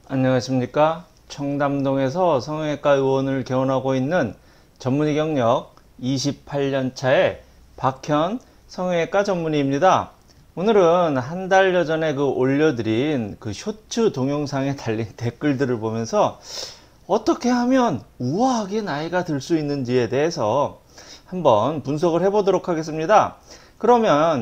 안녕하십니까. 청담동에서 성형외과 의원을 개원하고 있는 전문의 경력 28년차의 박현 성형외과 전문의입니다. 오늘은 한 달여 전에 올려드린 쇼츠 동영상에 달린 댓글들을 보면서 어떻게 하면 우아하게 나이가 들 수 있는지에 대해서 한번 분석을 해보도록 하겠습니다. 그러면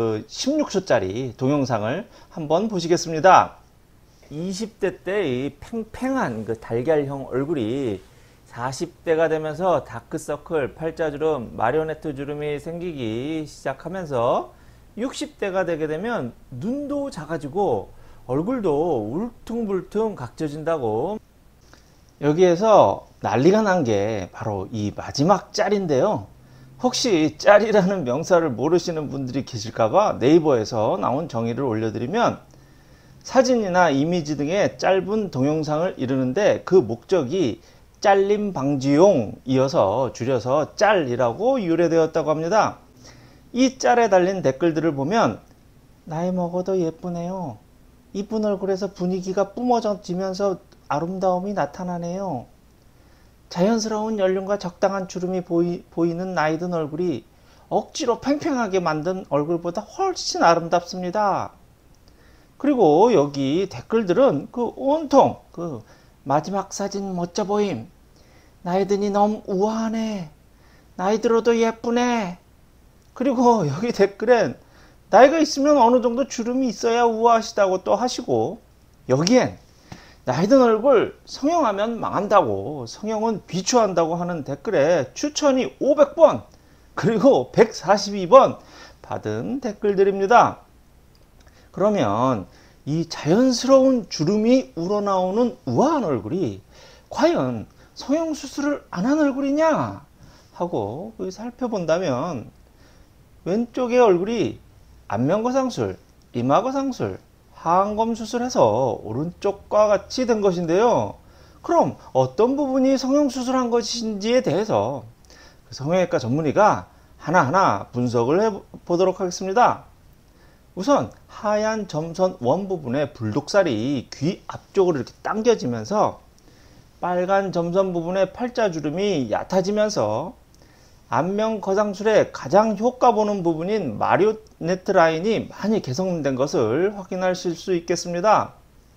16초짜리 동영상을 한번 보시겠습니다. 20대 때의 팽팽한 달걀형 얼굴이 40대가 되면서 다크서클, 팔자주름, 마리오네트 주름이 생기기 시작하면서 60대가 되게 되면 눈도 작아지고 얼굴도 울퉁불퉁 각져진다고. 여기에서 난리가 난 게 바로 이 마지막 짤인데요. 혹시 짤이라는 명사를 모르시는 분들이 계실까봐 네이버에서 나온 정의를 올려드리면, 사진이나 이미지 등의 짧은 동영상을 이루는데 그 목적이 잘림 방지용이어서 줄여서 짤이라고 유래되었다고 합니다. 이 짤에 달린 댓글들을 보면 나이 먹어도 예쁘네요. 이쁜 얼굴에서 분위기가 뿜어지면서 아름다움이 나타나네요. 자연스러운 연륜과 적당한 주름이 보이는 나이 든 얼굴이 억지로 팽팽하게 만든 얼굴보다 훨씬 아름답습니다. 그리고 여기 댓글들은 온통 마지막 사진 멋져 보임, 나이 드니 너무 우아하네, 나이 들어도 예쁘네. 그리고 여기 댓글엔 나이가 있으면 어느 정도 주름이 있어야 우아하시다고 또 하시고, 여기엔 나이 든 얼굴 성형하면 망한다고, 성형은 비추한다고 하는 댓글에 추천이 500번 그리고 142번 받은 댓글들입니다. 그러면 이 자연스러운 주름이 우러나오는 우아한 얼굴이 과연 성형수술을 안 한 얼굴이냐 하고 살펴본다면, 왼쪽의 얼굴이 안면거상술, 이마거상술, 하안검 수술해서 오른쪽과 같이 된 것인데요. 그럼 어떤 부분이 성형수술한 것인지에 대해서 성형외과 전문의가 하나하나 분석을 해보도록 하겠습니다. 우선 하얀 점선 원 부분의 불독살이 귀 앞쪽으로 이렇게 당겨지면서 빨간 점선 부분의 팔자주름이 얕아지면서 안면 거상술의 가장 효과 보는 부분인 마리오네트 라인이 많이 개선된 것을 확인하실 수 있겠습니다.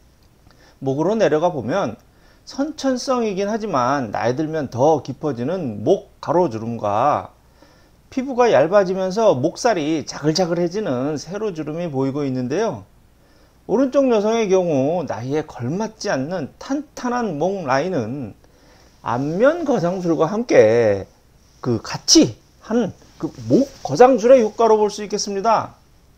목으로 내려가 보면 선천성이긴 하지만 나이 들면 더 깊어지는 목 가로주름과 피부가 얇아지면서 목살이 자글자글해지는 세로주름이 보이고 있는데요. 오른쪽 여성의 경우 나이에 걸맞지 않는 탄탄한 목 라인은 안면 거상술과 함께 같이 한 목 거상술의 효과로 볼 수 있겠습니다.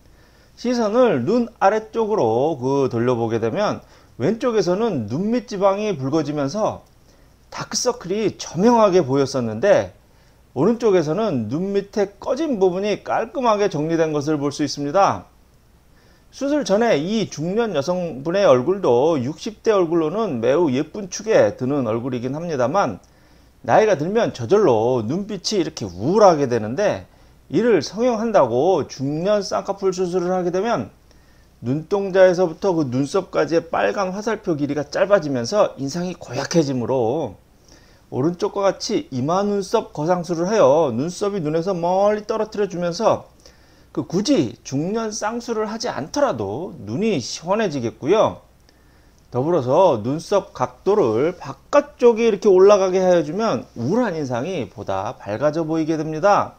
시선을 눈 아래쪽으로 돌려보게 되면 왼쪽에서는 눈밑 지방이 붉어지면서 다크서클이 저명하게 보였었는데, 오른쪽에서는 눈 밑에 꺼진 부분이 깔끔하게 정리된 것을 볼 수 있습니다. 수술 전에 이 중년 여성분의 얼굴도 60대 얼굴로는 매우 예쁜 축에 드는 얼굴이긴 합니다만, 나이가 들면 저절로 눈빛이 이렇게 우울하게 되는데, 이를 성형한다고 중년 쌍꺼풀 수술을 하게 되면 눈동자에서부터 눈썹까지의 빨간 화살표 길이가 짧아지면서 인상이 고약해지므로 오른쪽과 같이 이마 눈썹 거상술을 하여 눈썹이 눈에서 멀리 떨어뜨려 주면서 굳이 중년 쌍수를 하지 않더라도 눈이 시원해지겠고요. 더불어서 눈썹 각도를 바깥쪽에 이렇게 올라가게 하여주면 우울한 인상이 보다 밝아져 보이게 됩니다.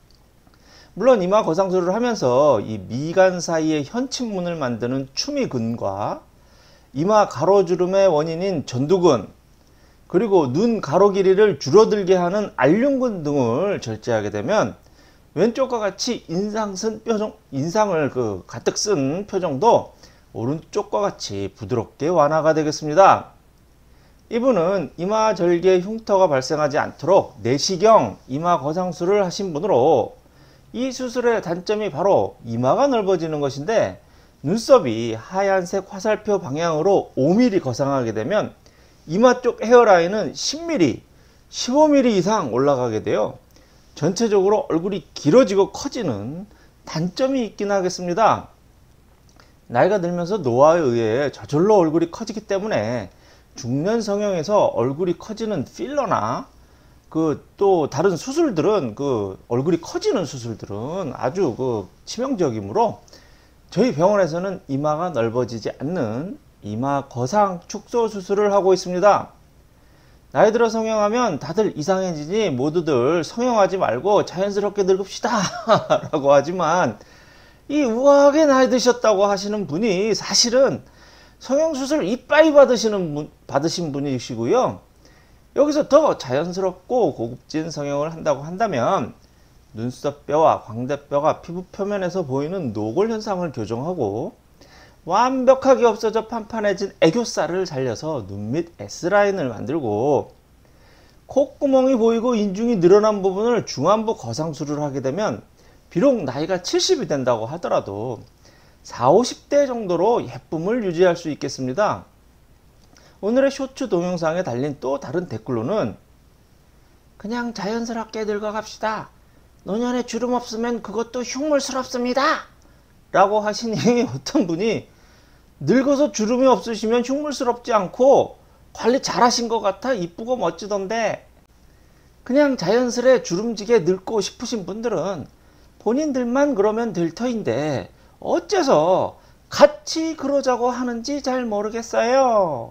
물론 이마 거상술을 하면서 이 미간 사이에 현침문을 만드는 추미근과 이마 가로주름의 원인인 전두근, 그리고 눈 가로 길이를 줄어들게 하는 알륜근 등을 절제하게 되면 왼쪽과 같이 인상을 가득 쓴 표정도 오른쪽과 같이 부드럽게 완화가 되겠습니다. 이분은 이마 절개 흉터가 발생하지 않도록 내시경 이마 거상술을 하신 분으로, 이 수술의 단점이 바로 이마가 넓어지는 것인데, 눈썹이 하얀색 화살표 방향으로 5mm 거상하게 되면 이마 쪽 헤어라인은 10mm, 15mm 이상 올라가게 되어 전체적으로 얼굴이 길어지고 커지는 단점이 있긴 하겠습니다. 나이가 들면서 노화에 의해 저절로 얼굴이 커지기 때문에 중년 성형에서 얼굴이 커지는 필러나 또 다른 수술들은 얼굴이 커지는 수술들은 아주 치명적이므로 저희 병원에서는 이마가 넓어지지 않는 이마 거상 축소 수술을 하고 있습니다. 나이 들어 성형하면 다들 이상해지니 모두들 성형하지 말고 자연스럽게 늙읍시다 라고 하지만 이 우아하게 나이 드셨다고 하시는 분이 사실은 성형수술 이빠이 받으신 분이시고요. 여기서 더 자연스럽고 고급진 성형을 한다고 한다면 눈썹뼈와 광대뼈가 피부 표면에서 보이는 노골 현상을 교정하고 완벽하게 없어져 판판해진 애교살을 살려서 눈 밑 S라인을 만들고 콧구멍이 보이고 인중이 늘어난 부분을 중안부 거상술을 하게 되면 비록 나이가 70이 된다고 하더라도 40, 50대 정도로 예쁨을 유지할 수 있겠습니다. 오늘의 쇼츠 동영상에 달린 또 다른 댓글로는 그냥 자연스럽게 늙어갑시다. 노년에 주름 없으면 그것도 흉물스럽습니다. 라고 하시니 어떤 분이 늙어서 주름이 없으시면 흉물스럽지 않고 관리 잘하신 것 같아 이쁘고 멋지던데 그냥 자연스레 주름지게 늙고 싶으신 분들은 본인들만 그러면 될 터인데 어째서 같이 그러자고 하는지 잘 모르겠어요.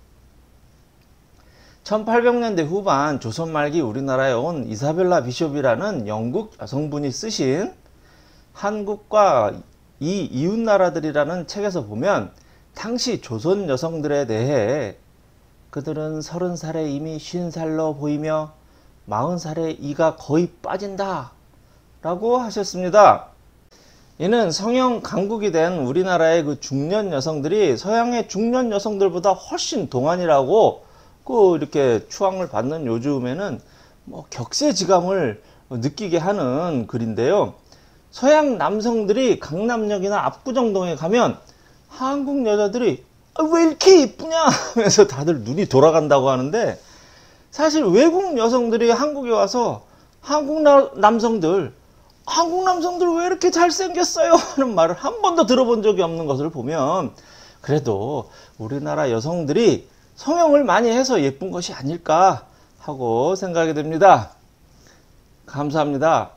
1800년대 후반 조선 말기 우리나라에 온 이사벨라 비숍이라는 영국 여성분이 쓰신 한국과 이 이웃나라들이라는 책에서 보면 당시 조선 여성들에 대해 그들은 30살에 이미 50살로 보이며 40살에 이가 거의 빠진다 라고 하셨습니다. 이는 성형 강국이 된 우리나라의 중년 여성들이 서양의 중년 여성들보다 훨씬 동안이라고 이렇게 추앙을 받는 요즘에는 격세지감을 느끼게 하는 글인데요. 서양 남성들이 강남역이나 압구정동에 가면 한국 여자들이 왜 이렇게 이쁘냐 하면서 다들 눈이 돌아간다고 하는데 사실 외국 여성들이 한국에 와서 한국 남성들 왜 이렇게 잘생겼어요 하는 말을 한 번도 들어본 적이 없는 것을 보면 그래도 우리나라 여성들이 성형을 많이 해서 예쁜 것이 아닐까 하고 생각이 됩니다. 감사합니다.